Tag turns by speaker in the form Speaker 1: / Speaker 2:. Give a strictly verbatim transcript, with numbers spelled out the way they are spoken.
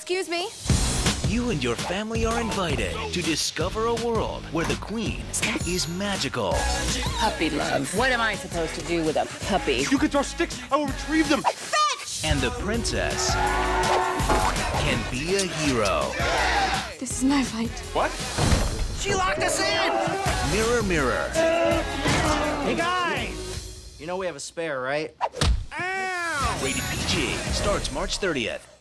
Speaker 1: Excuse me?
Speaker 2: You and your family are invited to discover a world where the queen is magical.
Speaker 3: Puppy love. What am I supposed to do with a puppy?
Speaker 4: You can throw sticks, I will retrieve them.
Speaker 3: Fetch!
Speaker 2: And the princess can be a hero.
Speaker 1: This is my fight.
Speaker 4: What?
Speaker 2: She locked us in! Mirror, mirror.
Speaker 5: Hey, guys! You know we have a spare, right?
Speaker 2: Rated P G starts March thirtieth.